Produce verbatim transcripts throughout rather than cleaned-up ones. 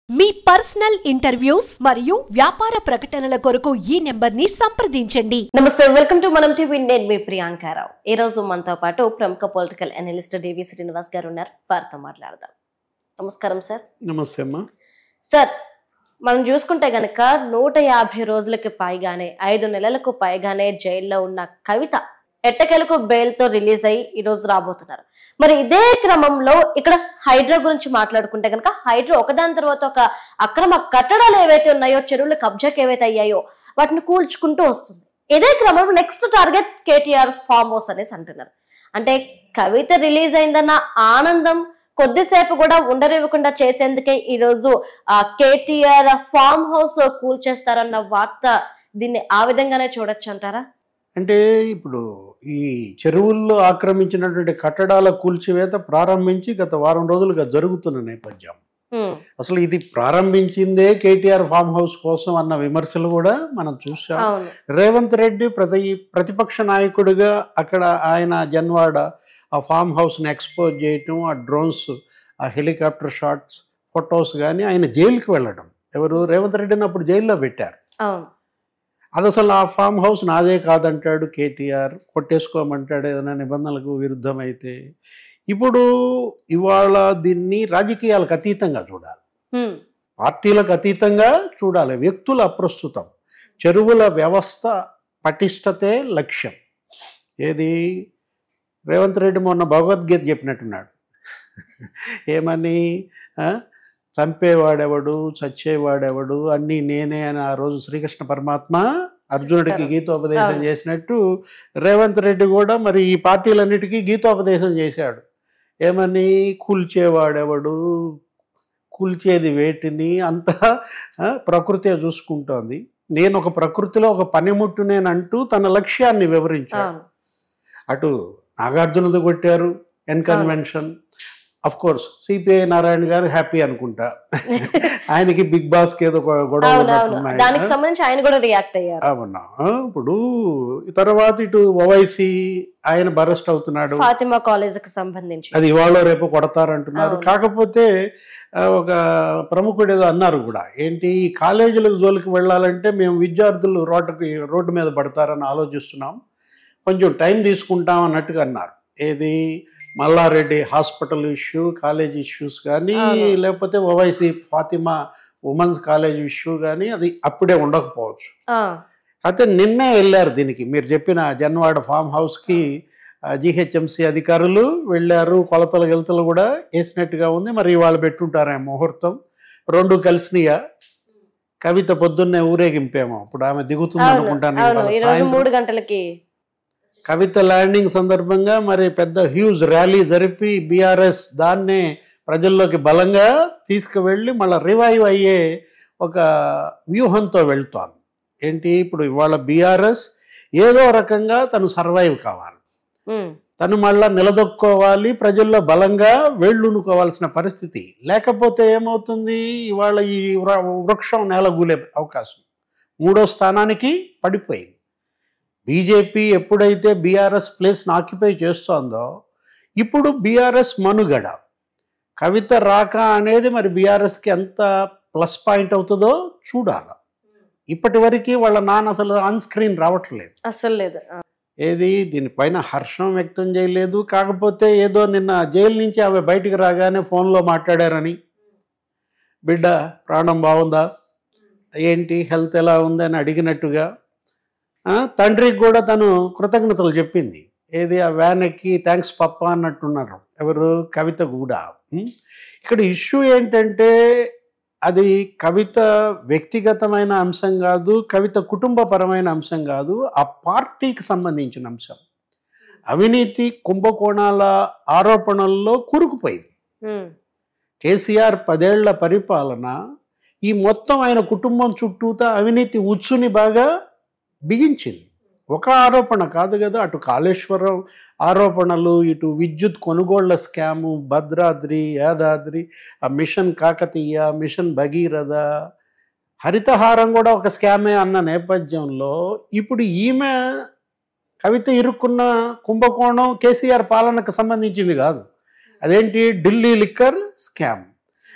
మీ personal interviews మరియు వ్యాపార ప్రకటనల కొరకు ఈ నెంబర్ ని సంప్రదించండి. నమస్తే, వెల్కమ్ టు మనం టీవీ. నేను మీ ప్రియాంకారావు. ఈ రోజు మనతో పాటు ప్రముఖ పొలిటికల్ అనలిస్ట్ డివి శ్రీనివాస్ గారు ఉన్నారు. వారితో మాట్లాడదాం. నమస్కారం సార్. నమస్తే అమ్మా. సార్, మనం చూసుకుంటే గనక నూట యాభై రోజులకి పైగానే ఐదు నెలలకు పైగానే జైల్లో ఉన్న కవిత ఎట్టకేలకు బెయిల్ తో రిలీజ్ అయ్యి ఈ రోజు రాబోతున్నారు. మరి ఇదే క్రమంలో ఇక్కడ హైడ్రా గురించి మాట్లాడుకుంటే కనుక హైడ్రా ఒకదాని తర్వాత ఒక అక్రమ కట్టడాలు ఏవైతే ఉన్నాయో, చెరువుల కబ్జాకి ఏవైతే అయ్యాయో వాటిని కూల్చుకుంటూ వస్తుంది. ఇదే క్రమంలో next target KTR farm house అనేసి అంటున్నారు. అంటే కవిత రిలీజ్ అయిందన్న ఆనందం కొద్దిసేపు కూడా ఉండనివ్వకుండా చేసేందుకే ఈ రోజు ఆ కేటీఆర్ ఫామ్ హౌస్ కూల్చేస్తారన్న వార్త, దీన్ని ఆ విధంగానే చూడొచ్చు అంటారా? అంటే ఇప్పుడు ఈ చెరువుల్లో ఆక్రమించినటువంటి కట్టడాల కూల్చివేత ప్రారంభించి గత వారం రోజులుగా జరుగుతున్న నేపథ్యం. అసలు ఇది ప్రారంభించిందే కేటీఆర్ ఫామ్ హౌస్ కోసం అన్న విమర్శలు కూడా మనం చూసాం. రేవంత్ రెడ్డి ప్రతి ప్రతిపక్ష నాయకుడిగా అక్కడ ఆయన జన్వాడ ఆ ఫామ్ హౌస్ని ఎక్స్పోజ్ చేయటం, ఆ డ్రోన్స్, ఆ హెలికాప్టర్ షాట్స్, ఫొటోస్ కానీ ఆయన జైలుకి వెళ్ళడం. ఎవరు? రేవంత్ రెడ్డిని అప్పుడు జైల్లో పెట్టారు. అది అసలు ఆ ఫామ్ హౌస్ నాదే కాదంటాడు కేటీఆర్, కొట్టేసుకోమంటాడు ఏదైనా నిబంధనలకు విరుద్ధమైతే. ఇప్పుడు ఇవాళ దీన్ని రాజకీయాలకు అతీతంగా చూడాలి, పార్టీలకు అతీతంగా చూడాలి. వ్యక్తుల అప్రస్తుతం, చెరువుల వ్యవస్థ పటిష్టతే లక్ష్యం. ఏది రేవంత్ రెడ్డి మొన్న భగవద్గీత చెప్పినట్టున్నాడు. ఏమని? చంపేవాడెవడు, చచ్చేవాడెవడు, అన్నీ నేనే అని ఆ రోజు శ్రీకృష్ణ పరమాత్మ అర్జునుడికి గీతోపదేశం చేసినట్టు రేవంత్ రెడ్డి కూడా మరి ఈ పార్టీలన్నిటికీ గీతోపదేశం చేశాడు. ఏమని? కూల్చేవాడెవడు, కూల్చేది వేటిని, అంతా ప్రకృతే చూసుకుంటోంది. నేను ఒక ప్రకృతిలో ఒక పనిముట్టు నేనంటూ తన లక్ష్యాన్ని వివరించాడు. అటు నాగార్జునది కొట్టారు N convention. Of course CPI Narayana గారు హ్యాపీ అనుకుంటా, ఆయనకి బిగ్ బాస్ కి ఏదో గొడవ అవునా. ఇప్పుడు తర్వాత ఇటు ఓవైసీ ఆయన బరెస్ట్ అవుతున్నాడు. ఫాతిమా కాలేజ్ కి సంబంధించి అది ఇవాళ రేపు కొడతారంటున్నారు. కాకపోతే ఒక ప్రముఖుడు ఏదో అన్నారు కూడా, ఏంటి ఈ కాలేజీలకు జోలికి వెళ్ళాలంటే మేము విద్యార్థులు రోడ్డుకి రోడ్డు మీద పడతారని ఆలోచిస్తున్నాం, కొంచెం టైం తీసుకుంటాం అన్నట్టుగా అన్నారు. ఏది? Mallareddy hospital issue, college issues కానీ, లేకపోతే Owaisi Fatima women's college issue కానీ అది అప్పుడే ఉండకపోవచ్చు. అయితే నిన్నే వెళ్ళారు దీనికి, మీరు చెప్పిన జన్వాడ ఫామ్ హౌస్కి జిహెచ్ఎంసీ అధికారులు వెళ్ళారు. కొలతలు గిలతలు కూడా వేసినట్టుగా ఉంది. మరి ఇవాళ పెట్టుంటారే ముహూర్తం. రెండు కలిసినయా? కవిత పొద్దున్నే ఊరేగింపేమో, ఇప్పుడు ఆమె దిగుతుంది అనుకుంటాను మూడు గంటలకి. కవిత ల్యాండింగ్ సందర్భంగా మరి పెద్ద హ్యూజ్ ర్యాలీ జరిపి బీఆర్ఎస్ దాన్నే ప్రజల్లోకి బలంగా తీసుకువెళ్ళి మళ్ళీ రివైవ్ అయ్యే ఒక వ్యూహంతో వెళ్తాను. ఏంటి? ఇప్పుడు ఇవాళ బీఆర్ఎస్ ఏదో రకంగా తను సర్వైవ్ కావాలి, తను మళ్ళా నిలదొక్కోవాలి, ప్రజల్లో బలంగా వేళ్ళునుకోవాల్సిన పరిస్థితి. లేకపోతే ఏమవుతుంది? ఇవాళ ఈ వృక్షం నేలగూలే అవకాశం మూడో స్థానానికి పడిపోయింది. బీజేపీ ఎప్పుడైతే బీఆర్ఎస్ ప్లేస్ని ఆక్యుపై చేస్తోందో ఇప్పుడు బీఆర్ఎస్ మనుగడ, కవిత రాక అనేది మరి బీఆర్ఎస్కి ఎంత ప్లస్ పాయింట్ అవుతుందో చూడాలి. ఇప్పటి వరకు వాళ్ళ నాన్న అసలు ఆన్ స్క్రీన్ రావట్లేదు, అసలు లేదు. ఏది? దీనిపైన హర్షం వ్యక్తం చేయలేదు. కాకపోతే ఏదో నిన్న జైలు నుంచి ఆమె బయటికి రాగానే ఫోన్లో మాట్లాడారని, బిడ్డ ప్రాణం బాగుందా, ఏంటి హెల్త్ ఎలా ఉందని అడిగినట్టుగా, తండ్రికి కూడా తను కృతజ్ఞతలు చెప్పింది. ఏది? ఆ వ్యాన్ ఎక్కి థ్యాంక్స్ పప్ప అన్నట్టున్నారు. ఎవరు? కవిత కూడా. ఇక్కడ ఇష్యూ ఏంటంటే అది కవిత వ్యక్తిగతమైన అంశం కాదు, కవిత కుటుంబపరమైన అంశం కాదు, ఆ పార్టీకి సంబంధించిన అంశం. అవినీతి కుంభకోణాల ఆరోపణల్లో కూరుకుపోయింది. కేసీఆర్ పదేళ్ల పరిపాలన ఈ మొత్తం ఆయన కుటుంబం చుట్టూతా అవినీతి ఉచ్చుని బాగా బిగించింది. ఒక ఆరోపణ కాదు కదా, అటు కాళేశ్వరం ఆరోపణలు, ఇటు విద్యుత్ కొనుగోళ్ల స్కాము, భద్రాద్రి, యాదాద్రి, ఆ మిషన్ కాకతీయ, మిషన్ భగీరథ, హరితహారం కూడా ఒక స్కామే అన్న నేపథ్యంలో ఇప్పుడు ఈమె కవిత ఇరుక్కున్న కుంభకోణం కేసీఆర్ పాలనకు సంబంధించింది కాదు. అదేంటి? Delhi liquor scam.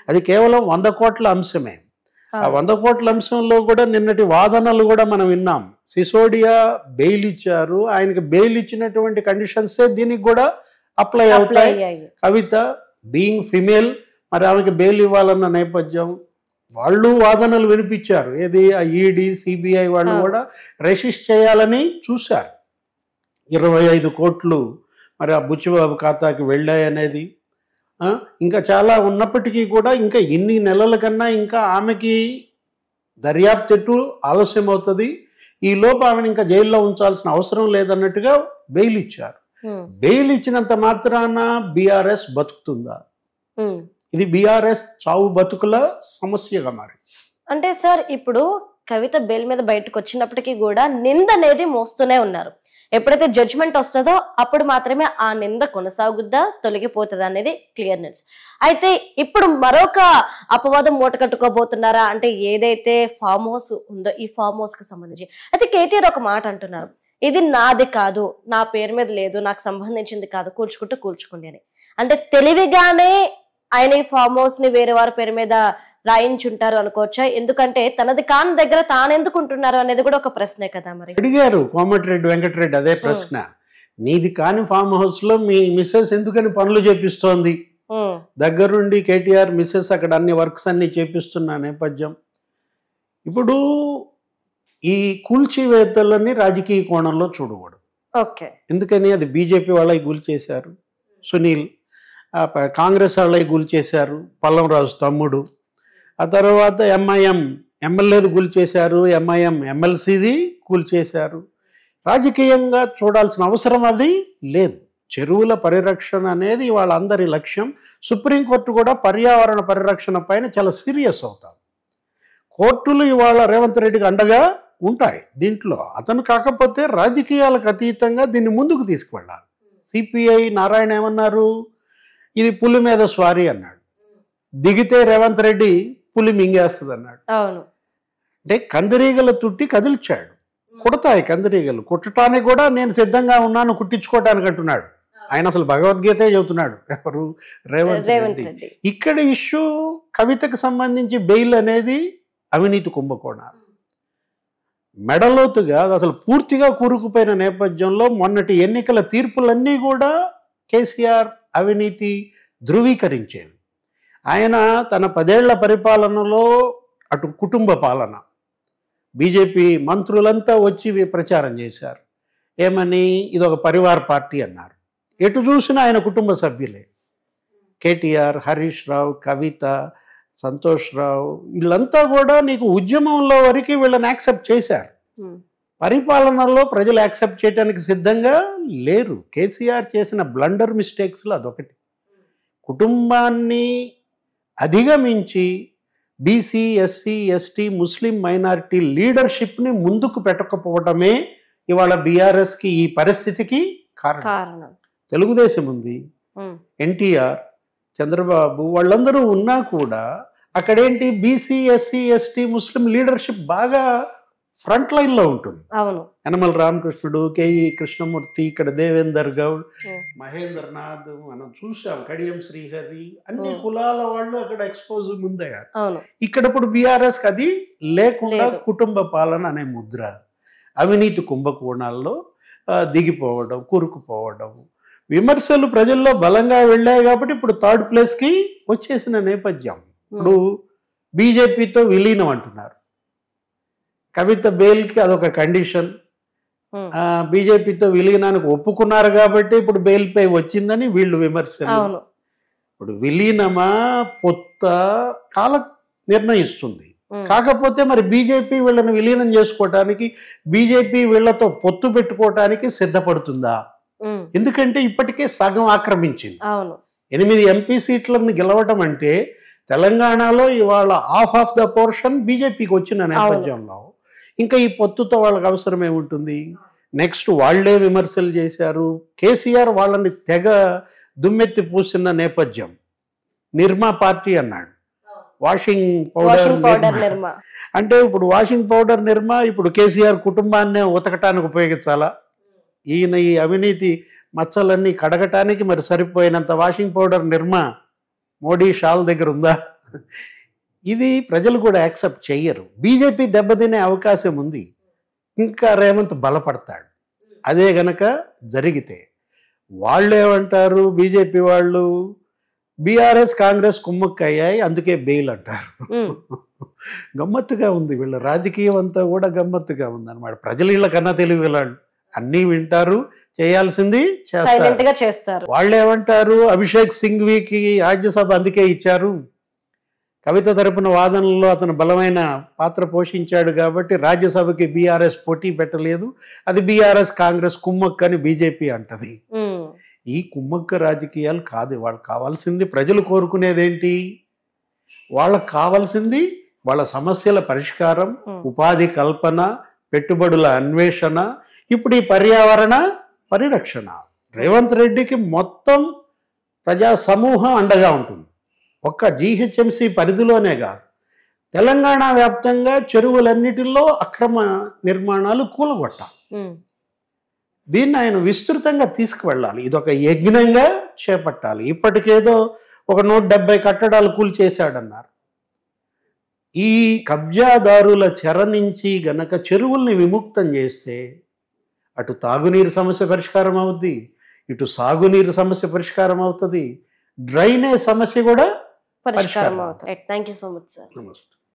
అది కేవలం వంద కోట్ల అంశమే. ఆ వంద కోట్ల అంశంలో కూడా నిన్నటి వాదనలు కూడా మనం విన్నాం. సిసోడియా బెయిల్ ఇచ్చారు, ఆయనకి బెయిల్ ఇచ్చినటువంటి కండిషన్సే దీనికి కూడా అప్లై అవుతాయి. కవిత బీయింగ్ ఫిమేల్, మరి ఆమెకి బెయిల్ ఇవ్వాలన్న నేపథ్యం వాళ్ళు వాదనలు వినిపించారు. ఏది ఆ ఈడీ సిబిఐ వాళ్ళు కూడా రెసిస్ట్ చేయాలని చూశారు. ఇరవై ఐదు కోట్లు మరి ఆ బుచ్చిబాబు ఖాతాకి వెళ్ళాయి అనేది ఇంకా చాలా ఉన్నప్పటికీ కూడా ఇంకా ఇన్ని నెలల కన్నా ఇంకా ఆమెకి దర్యాప్తు ఆలస్యం అవుతుంది. ఈ లోపు ఆమెను ఇంకా జైల్లో ఉంచాల్సిన అవసరం లేదన్నట్టుగా బెయిల్ ఇచ్చారు. బెయిల్ ఇచ్చినంత మాత్రాన బీఆర్ఎస్ బతుకుతుందా? ఇది బీఆర్ఎస్ చావు బతుకుల సమస్యగా మారి. అంటే సార్ ఇప్పుడు కవిత బెయిల్ మీద బయటకు వచ్చినప్పటికీ కూడా నింద అనేది మోస్తూనే ఉన్నారు. ఎప్పుడైతే జడ్జిమెంట్ వస్తుందో అప్పుడు మాత్రమే ఆ నింద కొనసాగుద్దా తొలగిపోతుందా అనేది క్లియర్నెస్. అయితే ఇప్పుడు మరొక అపవాదం మూట కట్టుకోబోతున్నారా అంటే ఏదైతే ఫామ్ హౌస్ ఉందో ఈ ఫామ్ హౌస్ కి సంబంధించి అయితే కేటీఆర్ ఒక మాట అంటున్నారు, ఇది నాది కాదు, నా పేరు మీద లేదు, నాకు సంబంధించింది కాదు, కూల్చుకుంటూ కూల్చుకోండి అని. అంటే తెలివిగానే ఆయన ఈ ఫామ్ హౌస్ ని వేరే వారి పేరు మీద రాయించుంటారు అనుకోవచ్చా? ఎందుకంటే తనది కాని దగ్గర తానెందుకు ఉంటున్నారు అనేది కూడా ఒక ప్రశ్నే కదా. మరి అడిగారు కోమటిరెడ్డి వెంకటరెడ్డి అదే ప్రశ్న, నీది కాని ఫామ్ హౌస్ లో మీ మిస్సెస్ ఎందుకని పనులు చేపిస్తోంది? దగ్గరుండి కేటీఆర్ మిస్సెస్ అక్కడ అన్ని వర్క్స్ అన్ని చేపిస్తున్న నేపథ్యం. ఇప్పుడు ఈ కూల్చివేతలని రాజకీయ కోణంలో చూడకూడదు. ఓకే, ఎందుకని అది బీజేపీ వాళ్ళకి కూల్చేశారు, సునీల్ కాంగ్రెస్ వాళ్ళకి కూల్చేశారు, పల్లం రాజు తమ్ముడు, ఆ తర్వాత ఎంఐఎం ఎమ్మెల్యేది కూల్చేశారు, ఎంఐఎం ఎమ్మెల్సీది కూల్చేశారు. రాజకీయంగా చూడాల్సిన అవసరం అది లేదు. చెరువుల పరిరక్షణ అనేది వాళ్ళందరి లక్ష్యం. సుప్రీంకోర్టు కూడా పర్యావరణ పరిరక్షణ పైన చాలా సీరియస్ అవుతారు. కోర్టులు ఇవాళ రేవంత్ రెడ్డికి అండగా ఉంటాయి దీంట్లో. అతను కాకపోతే రాజకీయాలకు అతీతంగా దీన్ని ముందుకు తీసుకువెళ్ళాలి. సిపిఐ నారాయణ ఏమన్నారు, ఇది పులి మీద స్వారీ అన్నాడు. దిగితే రేవంత్ రెడ్డి పులి మింగేస్తుంది అన్నాడు. అవును, అంటే కందిరీగల తుట్టి కదిల్చాడు. కుడతాయి కందిరీగలు, కుట్టడానికి కూడా నేను సిద్ధంగా ఉన్నాను కుట్టించుకోవటానికి అంటున్నాడు. ఆయన అసలు భగవద్గీతే చెబుతున్నాడు. ఎవరు? రేవంత్ రెడ్డి. ఇక్కడ ఇష్యూ కవితకు సంబంధించి బెయిల్ అనేది అవినీతి కుంభకోణాలు మెడలోతుగా అసలు పూర్తిగా కూరుకుపోయిన నేపథ్యంలో మొన్నటి ఎన్నికల తీర్పులన్నీ కూడా కేసీఆర్ అవినీతి ధృవీకరించేవి. ఆయన తన పదేళ్ల పరిపాలనలో అటు కుటుంబ పాలన, బీజేపీ మంత్రులంతా వచ్చి ప్రచారం చేశారు. ఏమని? ఇది ఒక పరివార్ పార్టీ అన్నారు. ఎటు చూసినా ఆయన కుటుంబ సభ్యులే. కేటీఆర్, హరీష్ రావు, కవిత, సంతోష్ రావు వీళ్ళంతా కూడా నీకు ఉద్యమంలో వరకు వీళ్ళని యాక్సెప్ట్ చేశారు. పరిపాలనలో ప్రజలు యాక్సెప్ట్ చేయడానికి సిద్ధంగా లేరు. కేసీఆర్ చేసిన బ్లండర్ మిస్టేక్స్లో అదొకటి. కుటుంబాన్ని అధిగమించి BC, SC, ST, Muslim minority లీడర్షిప్ని ముందుకు పెట్టకపోవటమే ఇవాళ బీఆర్ఎస్కి ఈ పరిస్థితికి కారణం. తెలుగుదేశం ఉంది, ఎన్టీఆర్, చంద్రబాబు వాళ్ళందరూ ఉన్నా కూడా అక్కడేంటి BC, SC, ST, Muslim leadership బాగా ఫ్రంట్ లైన్లో ఉంటుంది. అవును, యనమల రామకృష్ణుడు, కేఈ కృష్ణమూర్తి, ఇక్కడ దేవేందర్ గౌడ్, మహేంద్రనాథ్, మనం చూసాం కడియం శ్రీహరి, అన్ని కులాల వాళ్ళు అక్కడ ఎక్స్పోజ్ ముందయ్యారు. ఇక్కడ ఇప్పుడు బీఆర్ఎస్ అది లేకుండా కుటుంబ పాలన అనే ముద్ర, అవినీతి కుంభకోణాల్లో దిగిపోవడం, కూరుకుపోవడం, విమర్శలు ప్రజల్లో బలంగా వెళ్ళాయి కాబట్టి ఇప్పుడు థర్డ్ ప్లేస్కి వచ్చేసిన నేపథ్యం. ఇప్పుడు బీజేపీతో విలీనం అంటున్నారు. కవిత బెయిల్కి అదొక కండిషన్. బీజేపీతో విలీనానికి ఒప్పుకున్నారు కాబట్టి ఇప్పుడు బెయిల్ పై వచ్చిందని వీళ్ళు విమర్శలు. ఇప్పుడు విలీనమా పొత్త కాల నిర్ణయిస్తుంది. కాకపోతే మరి బీజేపీ వీళ్ళని విలీనం చేసుకోవటానికి, బీజేపీ వీళ్లతో పొత్తు పెట్టుకోవటానికి సిద్ధపడుతుందా? ఎందుకంటే ఇప్పటికే సగం ఆక్రమించింది. ఎనిమిది ఎంపీ సీట్లను గెలవడం అంటే తెలంగాణలో ఇవాళ హాఫ్ ఆఫ్ ద పోర్షన్ బీజేపీకి వచ్చిన నేపథ్యంలో ఇంకా ఈ పొత్తుతో వాళ్ళకి అవసరం ఏముంటుంది? నెక్స్ట్ వాళ్లే విమర్శలు చేశారు. కేసీఆర్ వాళ్ళని తెగ దుమ్మెత్తి పూసిన నేపథ్యం. నిర్మా పార్టీ అన్నాడు, వాషింగ్ పౌడర్ నిర్మా అంటే ఇప్పుడు వాషింగ్ పౌడర్ నిర్మా ఇప్పుడు కేసీఆర్ కుటుంబాన్నే ఉతకటానికి ఉపయోగించాలా? ఈయన ఈ అవినీతి మచ్చలన్నీ కడగటానికి మరి సరిపోయినంత వాషింగ్ పౌడర్ నిర్మా మోడీ షాల్ దగ్గర ఉందా? ఇది ప్రజలు కూడా యాక్సెప్ట్ చెయ్యరు. బీజేపీ దెబ్బతినే అవకాశం ఉంది. ఇంకా రేవంత్ బలపడతాడు. అదే గనక జరిగితే వాళ్ళు ఏమంటారు, బీజేపీ వాళ్ళు బీఆర్ఎస్ కాంగ్రెస్ కుమ్మక్కయ్యాయి అందుకే బెయిల్ అంటారు. గమ్మత్తుగా ఉంది, వీళ్ళ రాజకీయం అంతా కూడా గమ్మత్తుగా ఉంది అనమాట. ప్రజలు వీళ్ళ కన్నా తెలివి వీళ్ళు అన్నీ వింటారు, చేయాల్సింది చేస్తారు. వాళ్ళు ఏమంటారు, అభిషేక్ సింఘ్వీకి రాజ్యసభ అందుకే ఇచ్చారు, కవిత తరపున వాదనలో అతను బలమైన పాత్ర పోషించాడు కాబట్టి రాజ్యసభకి బీఆర్ఎస్ పోటీ పెట్టలేదు, అది బీఆర్ఎస్ కాంగ్రెస్ కుమ్మక్క అని బీజేపీ అంటది. ఈ కుమ్మక్క రాజకీయాలు కాదు. వాళ్ళకి కావాల్సింది, ప్రజలు కోరుకునేదేంటి, వాళ్ళకు కావాల్సింది వాళ్ళ సమస్యల పరిష్కారం, ఉపాధి కల్పన, పెట్టుబడుల అన్వేషణ, ఇప్పుడు ఈ పర్యావరణ పరిరక్షణ. రేవంత్ రెడ్డికి మొత్తం ప్రజా సమూహం అండగా ఉంటుంది. ఒక్క జీహెచ్ఎంసీ పరిధిలోనే కాదు, తెలంగాణ వ్యాప్తంగా చెరువులన్నిటిలో అక్రమ నిర్మాణాలు కూలగొట్టాలి. దీన్ని ఆయన విస్తృతంగా తీసుకువెళ్ళాలి. ఇదొక యజ్ఞంగా చేపట్టాలి. ఇప్పటికేదో ఒక నూట డెబ్బై కట్టడాలు కూల్చేశాడన్నారు. ఈ కబ్జాదారుల చెర నుంచి గనక చెరువుల్ని విముక్తం చేస్తే అటు తాగునీరు సమస్య పరిష్కారం అవుద్ది, ఇటు సాగునీరు సమస్య పరిష్కారం అవుతుంది, డ్రైనేజ్ సమస్య కూడా పరిష్కారం అవుతుంది. Thank you so much sir. నమస్తే.